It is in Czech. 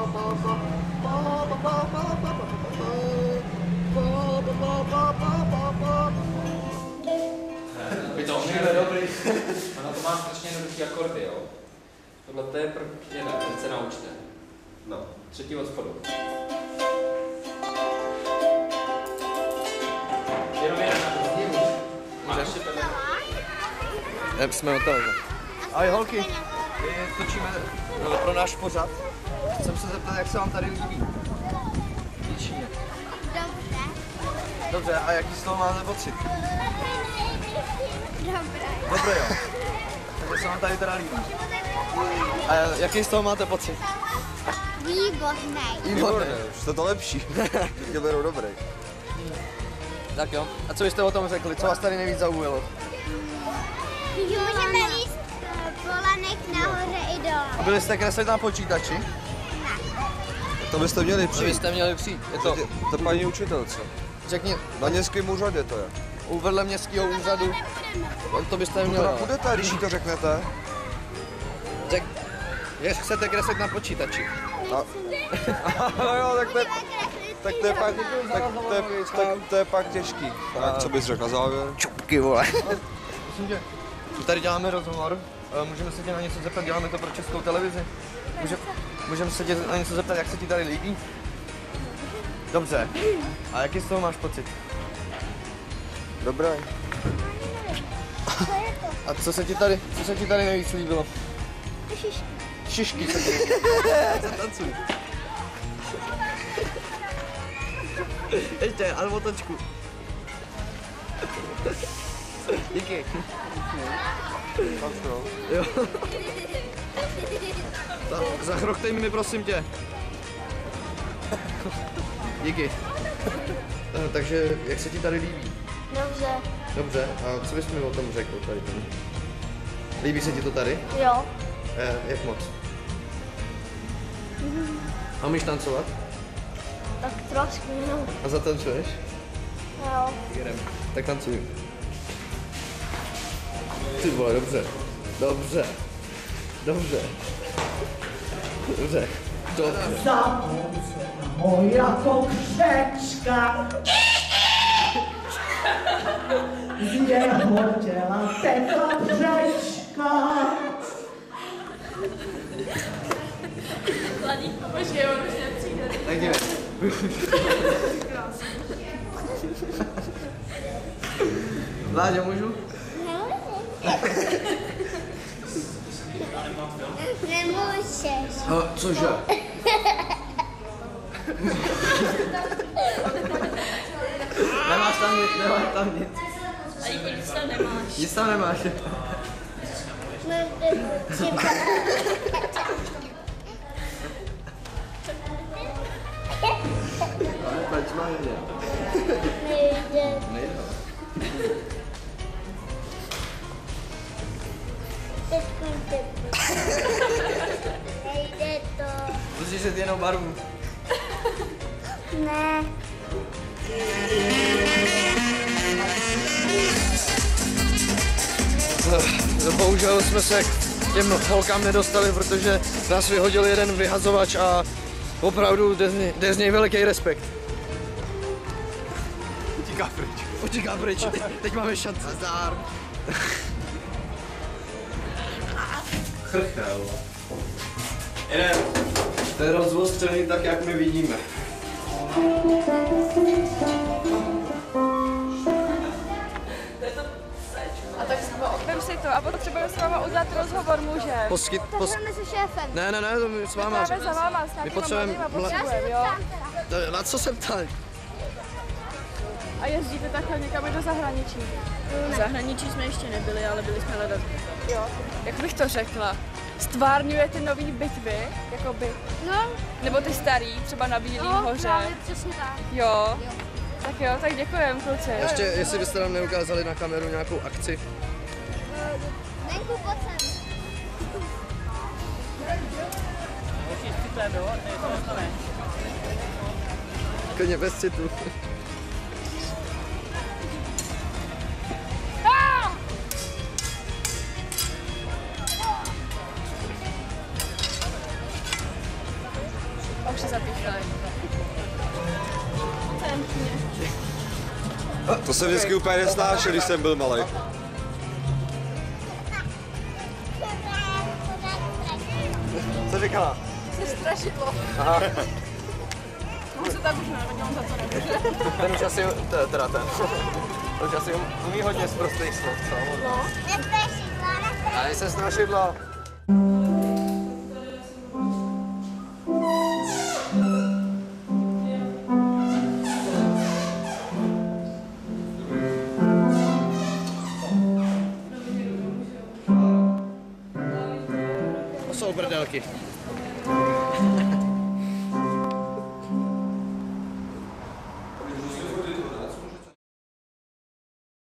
To je dobrý. Ono to má strašně jednoduchý akordy, jo. Tohle to je jeden, ten se naučte. No. Třetí od spodu. Jenom jeden na to zdi už. Máš ještě tohle. Jsme od toho. Ahoj holky, my točíme pro náš pořad. Chcem se zeptat, jak se vám tady líbí. Děčíně. Dobře. Dobře, a jaký z toho máte pocit? Dobré. Dobré, jo. Takže se vám tady teda líbí. A jaký z toho máte pocit? Výborný. Výborné. Už to lepší. Tě berou dobrý. Tak jo. A co byste o tom řekli? Co vás tady nejvíc zaujalo? Že můžeme líst po lanech nahoře i dole. A byli jste kreslit na počítači? To byste měli To přijít. byste měli přijít. Je to, To paní učitelce. řekni, Na městském úřadě to je. u vedle městského úřadu. To byste To měli. půjdete, když jí to řeknete. Že chcete kreslit na počítači. No jo, tak to je pak těžký. Tak co bys řekl na závěr? Čupky, vole. Myslím, že tady děláme rozhovor. Můžeme se tě na něco zeptat, děláme to pro Českou televizi. Můžeme se tě na něco zeptat, jak se ti tady líbí? Dobře. A jaký z toho máš pocit? Dobré. A co se ti tady nejvíc líbilo? Šišky se ti. Tancuj. Ještě, ale otočku. Díky. Jo. Zachrochtej mi, prosím tě. Díky. Takže, jak se ti tady líbí? Dobře. Dobře, a co bys mi o tom řekl tady? Líbí se ti to tady? Jo. Jak moc? A umíš tancovat? Tak trošku, no. A zatancuješ? Jo. Jedem. Tak tancuj. Ty vole, dobře. Dobře. Dobře. Dobře. Dobře. Moja poprzeczka z jego ciała tekła brzeczka. Tak jdeme. Vláďo, můžu? Nemůžeš. Cože? Nemáš tam nic, nemáš tam nic. A jako nic tam nemáš. Nic tam nemáš. Proč má nejde? Nejde. Nejde. Nejde to. Musíš si jenom barvu. Ne. Bohužel jsme se k těm holkám nedostali, protože nás vyhodil jeden vyhazovač a opravdu jde z něj veliký respekt. Utíká pryč. Utíká pryč. Teď máme šanci. Zdár. Chrchel. Jeden. To je rozvostřený tak, jak my vidíme. A tak vem si to a potřebujeme s váma udělat rozhovor, může? Potřebujeme se šéfem. Ne, to my s váma. Právě za váma, s nějakýma potřebujeme mladýma potřebujeme, jo? Na co se ptali? A jezdíte takhle někam i do zahraničí? V zahraničí jsme ještě nebyli, ale byli jsme hledat. Jo. Jak bych to řekla? Stvárňujete nový bitvy, jakoby, No. nebo ty starý, třeba na Bílý hoře. Právě přesně tak. Jo. Tak jo, tak děkujem, kluci. Ještě, jestli byste nám neukázali na kameru nějakou akci. Venku, pojď sem. Klidně bez citu. To jsem vždycky úplně nesnášel, když jsem byl malý. Co říkala? Jsi strašidlo. Aha, On se tak už nevěděl, za to nemůže. ten už asi, teda ten. Ten už asi umí hodně z prostých slov, co? No. A se strašidlo. To jsou brdelky.